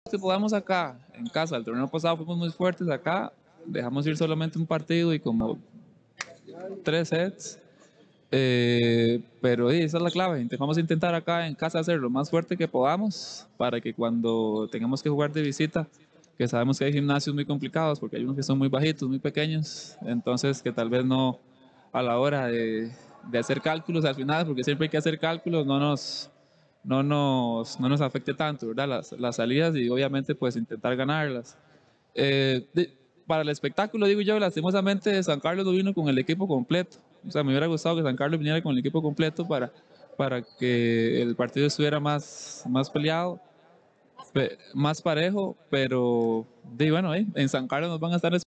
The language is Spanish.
que podamos acá, en casa. El torneo pasado fuimos muy fuertes acá, dejamos ir solamente un partido y como 3 sets. Pero esa es la clave. Vamos a intentar acá en casa hacer lo más fuerte que podamos para que cuando tengamos que jugar de visita, que sabemos que hay gimnasios muy complicados porque hay unos que son muy bajitos, muy pequeños, entonces que tal vez no a la hora de hacer cálculos al final, porque siempre hay que hacer cálculos, no nos afecte tanto, ¿verdad? Las salidas y obviamente pues intentar ganarlas. Para el espectáculo, digo yo, lastimosamente San Carlos no vino con el equipo completo. O sea, me hubiera gustado que San Carlos viniera con el equipo completo para que el partido estuviera más peleado, más parejo, pero bueno, en San Carlos nos van a estar